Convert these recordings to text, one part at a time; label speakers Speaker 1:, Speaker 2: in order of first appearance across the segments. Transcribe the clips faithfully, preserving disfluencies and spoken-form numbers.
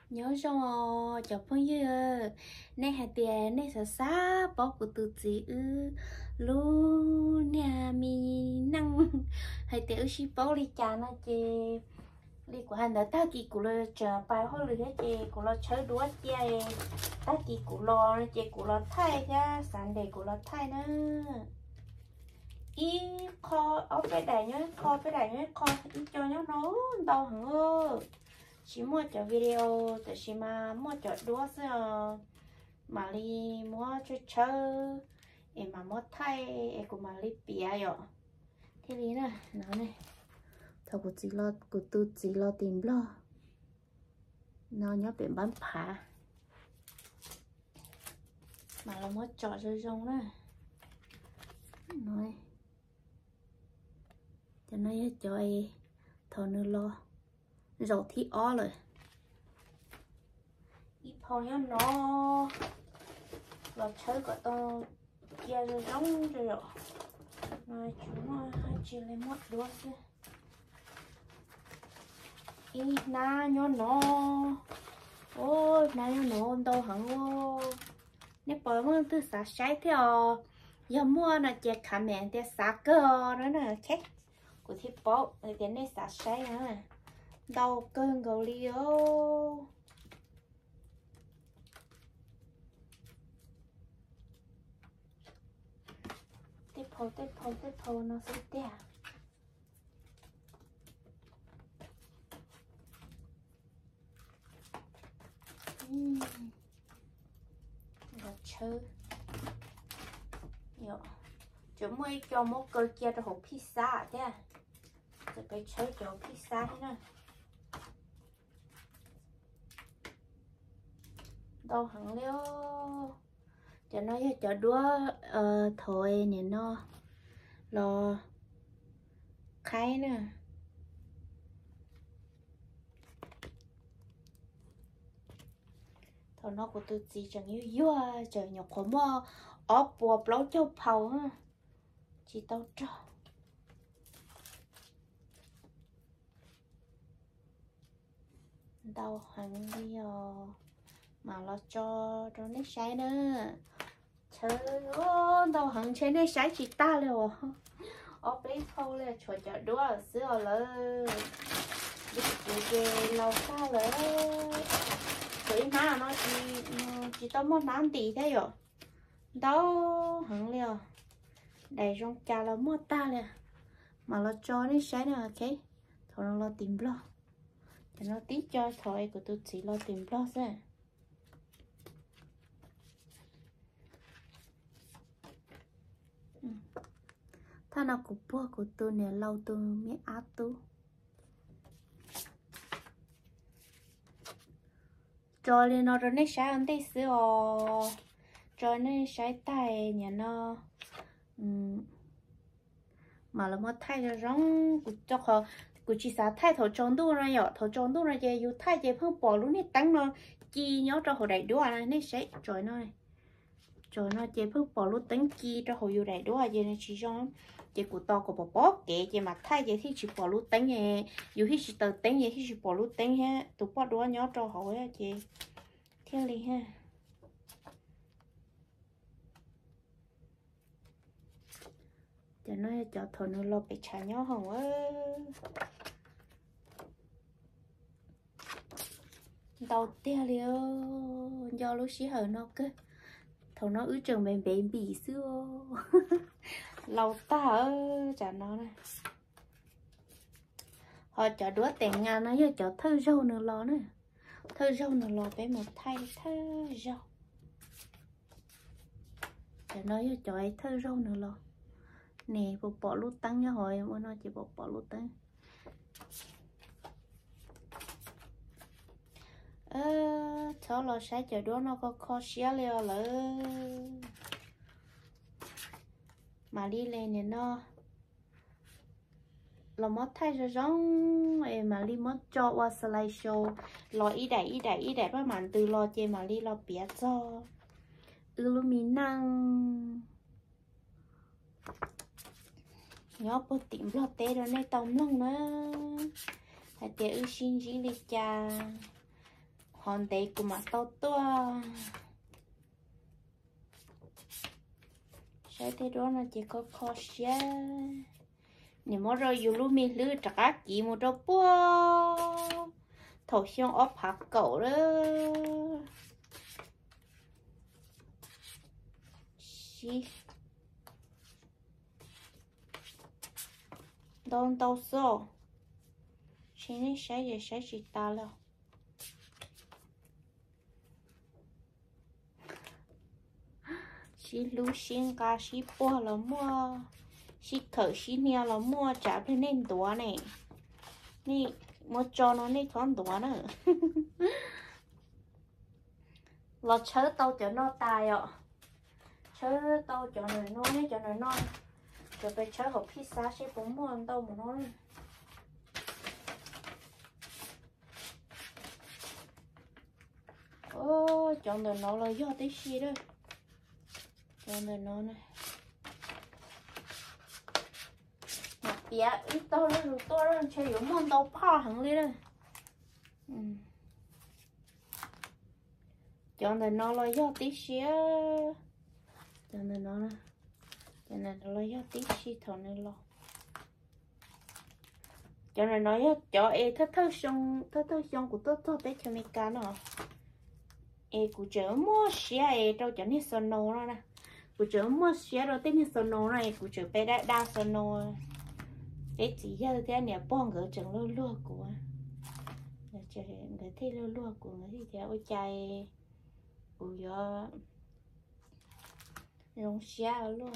Speaker 1: nhớ xong rồi chọc phong như nè hạt tiền nè sợ xa bó của tự gì ư luôn nhà mi năng hạt tiền ư xí bó đi chả nó chê đi của hành đã ta kỳ của lo chờ bài hoa lửa chê của lo chơi đuối chê ta kỳ của lo chê của lo thay ra sản đề của lo thay nữa ý kho ở cái đài nhớ kho cái đài nhớ kho ý cho nhớ nó đau hẳn ơ chỉ mua cho video để chỉ mà mua cho đua sao mà đi mua cho chơi em mà mua thay em cũng mà đi bịa rồi thế lý nè nó này thầu của chị lo của tôi chị lo tìm lo nó nhớ bị bán phá mà là mua trọ rồi rong đó nói cho nó cho em thầu nữa lo rồi thì ó rồi ít thôi nhá nó là chơi của tôi kia rồi giống rồi rồi này chúng hai chị lấy mất đua chứ ít na nhó nó ôi na nhó nó đâu hẳn ô nếu bỏ mất từ sáng sái theo giờ mua là chỉ cả mẹ để sáng cơ đó nè chết của thịt bò để đến đây sáng sái nữa đâu cơn gầu liêu tiếp theo tiếp theo tiếp theo nó sẽ đẹp uhm. Rồi chơi Yo. Chúng mới cho một cơ kia cho hộp pizza thế rồi phải chơi cho pizza thế này đâu hẳn liêu cho nó cho đua uh, thôi nè nó lo khai nè thôi nó của tôi chỉ chẳng yêu yêu trời nhọc khổ mơ ốp bùa lấu châu phàu ha chỉ tao cho đâu hẳn đi rồi mà lo cho cho nét trái nữa trời ơi đâu hẳn chơi nét trái chỉ ta rồi ốp lấy khâu lên chuột chợ đua ở xưaเลยđi về lâu xa rồi vậy mà nó chỉ chỉ tao muốn nán tí thế rồi đâu hẳn liều đầy trong trà là mua ta nè mà lo cho nét trái nữa ok thôi nó lo tìm lo cho nó tí cho thôi của tôi chỉ lo tìm lo thôi ta nào cũng bua của tôi nè lâu tôi mới áp tôi cho lên nó rồi nét sáng ăn tí xíu cho nên sáng tay nhà nó mà là mất thay cho giống của cho họ của chị xã thay thổ tròn đu rồi nhở thổ tròn đu rồi chị yêu thay chị không bỏ luôn nét tăng nó chi nhớ cho họ đầy đũa này nét sáng trời nó trời nó chị phước bỏ lúc tính chi cho hồi vô đầy đúng rồi chị chỉ cho chị của to của bỏ bó kệ chị mà thay vậy thì chỉ bỏ lúc tính nhẹ dù khi chỉ tờ tính vậy thì chỉ bỏ lúc tính ha tụi bỏ đũa nhớ cho hồi á chị theo đi ha cho nó cho thôi nó lo bị trả nhớ hồng á đầu tiên liền do lúc xí hở nó cơ thầu nó ứ trường bền bền bỉ xưa lâu ta ơ chả nó này họ cho đứa tiền ngàn nó giờ cho thơ râu nữa lo nữa thơ râu nữa lo bé một thay thơ râu cho nó giờ cho ấy thơ râu nữa lo nè bộ bỏ lút tăng nhá hồi mà nó chỉ bộ bỏ lút tăng ơ cháu lo sai chờ đứa nó có khó xé liều lỡ mà đi lên thì nó là mất thay rồi giống em mà đi mất cho qua slideshow lo ý đại ý đại ý đại các bạn từ lo chơi mà đi lo biết cho illuminang nhớ bớt tìm lo té rồi này tông lông nữa hãy để ưu xin chỉ đi cha hòn đấy của mà tao tua sẽ thế đó là chỉ có khó xe nếu mà rồi dù lúc mình lư trả cá chỉ một đâu bua thầu xong ốp hạt cậu đó xí đâu đâu số chỉ nên sẽ gì sẽ chỉ ta đâu xí lú xin cá xí bua là mua xí khởi xí nia là mua trả lên nên đũa này nè mua cho nó nè thoáng đũa nữa là chớ tao cho nó tài ạ chớ tao cho nó nó nè cho nó nó rồi phải chớ hộp pizza xí cũng mua tao một nó ô cho nó nó là do tí xí đó cho nó nó này bia ít to lên rồi to lên chơi giống món tàu pa hẳn đi đây cho nên nó là do tí xíu cho nên nó nè cho nên nó là do tí xíu thôi nên lo cho nên nó cho e thất thất xong thất thất xong của tôi tôi bé cho mình cá nó e của chở mua xíu e đâu cho nên son nô nó nè của chở mua xíu rồi tên son nô này của chở bé đã đa son nô để chỉ giờ thế này bong gỡ chẳng lúa lúa của người chơi người thấy lúa lúa của người thì theo ôi chạy của gió rong xia luôn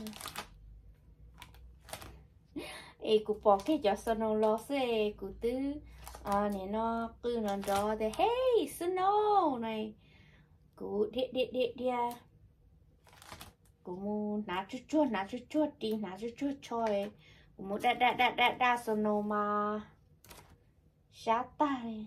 Speaker 1: ê của bỏ cái gió snow lo xe của tứ à này nó cứ nó đó thì hey snow này của điện điện điện đi của mu nát chút chút nát chút chút đi nát chút chút chơi một đa đa đa đa đa sono mà sát tay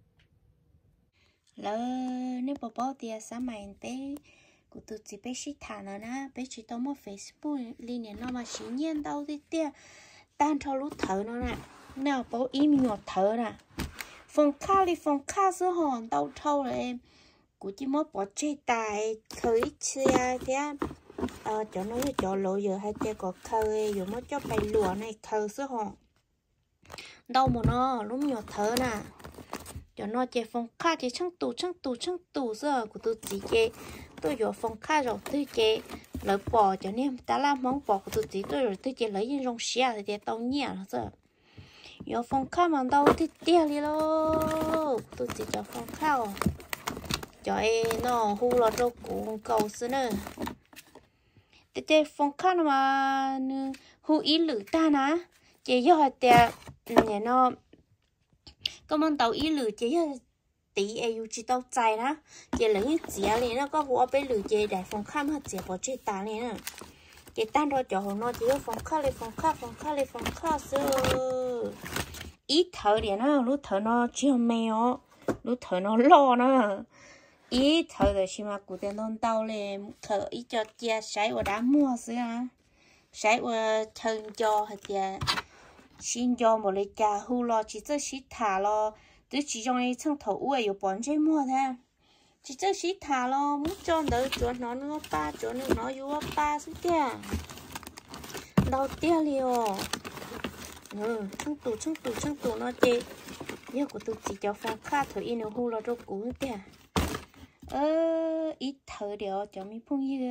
Speaker 1: lỡ nếu bỏ bỏ thì sáng mai té của tụi chị bé chỉ thả nó na bé chỉ tao mua Facebook liên hệ nó mà chỉ nhiên đâu thì tia tan cho lúc thở nó nè nào bỏ im nhọt thở nè phòng kha đi phòng kha sữa hòn đâu thâu rồi em của chỉ mới bỏ chơi tài khởi xe thế ờ cho nó cho lộ giờ hai tia có khơi rồi mới cho bài lúa này khơi sữa hòn đâu mà nó lúc nhỏ thở nè cho nó chơi phong khai chơi trăng tủ trăng tủ trăng tủ giờ của tôi chỉ chơi tôi giờ phong khai rồi tôi chơi lấy bỏ cho nên ta làm món bỏ của tôi chỉ tôi rồi tôi chơi lấy những rong xia thì tao nhẹ rồi giờ giờ phong khai mà đâu thì tia đi lo tôi chỉ cho phong khai cho em nó hu lo đâu cũng cầu xin nữa để chơi phong khai mà hu ý lử ta nè chơi do tiệt nhà nó có món tàu ý lử chơi tí ai chỉ tàu chạy đó chơi lấy gì liền nó có vụ bé lử chơi đại phong khai mà chơi bỏ chơi ta liền nè chơi tan rồi cho nó chơi phong khai lên phong khai phong khai lên phong khai sư ít thở liền nó lúc thở nó chưa mèo lúc thở nó lo nữa ít thở rồi chỉ mà cụ tiền non tàu lên thở ít cho chia sải và đã mua xưa sải và thân cho hay là xin cho một lấy cá hu lo chỉ cho xí thả lo từ chỉ trong ấy trong thầu uể有bán chơi mua thế chỉ cho xí thả lo muốn cho đỡ chỗ nó nó ba chỗ nó nó yếu ba xí kia đầu tiên liều ừ trong tủ trong tủ trong tủ nó chơi nhớ của tôi chỉ cho phong khá thử in ở hu lo đâu cũ kia ơ ít thở điều cho mình phun như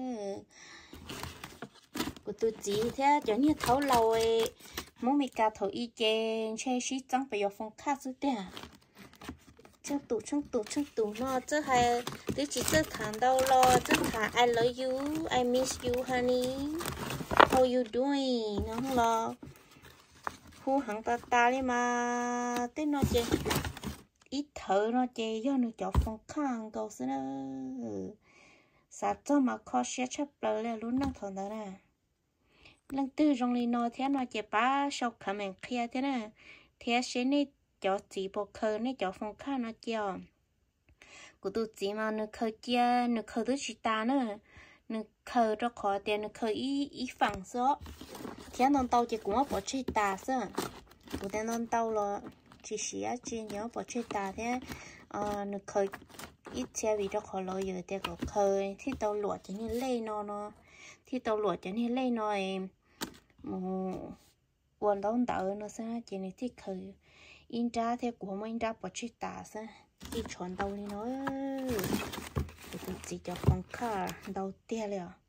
Speaker 1: của tôi chỉ thế cho như thấu lâu ấy muốn mình cả thấu ý kiến chơi xí trắng phải phong khá chút tiền trong tủ trong tủ trong tủ nó chứ hay tôi chỉ chứ thằng đâu lo chứ thằng I love you I miss you honey how you doing nó không lo hu hẳn ta ta đi mà tên nó chơi ít thở nó chơi do nó cho phong khang cầu xin ơ sao cho mà khó sẽ chấp lời là luôn năng thằng đó nè lần tư trong này nó thế nó chơi ba sau khả mình kia thế nè thế sẽ này cho chỉ bộ khờ này cho phong khang nó chơi của tôi chỉ mà nó khờ kia nó khờ tôi chỉ ta nữa nó khờ cho khó tiền nó khờ ý ý phẳng số thế nó tàu chỉ cũng bỏ chơi ta sao của tên nó tàu là chỉ xí chỉ nhớ bỏ chơi ta thế à nó khơi ít xe vì cho khó lo giờ thì có khơi thì tàu lụa cho nên lên nó nó thì tàu lụa cho nên lên nó em quần tàu tàu nó sẽ chỉ nên thì khơi in ra thì của mình ra bỏ chít ta sẽ đi chọn tàu đi nó tụi chỉ cho con car đầu tiên rồi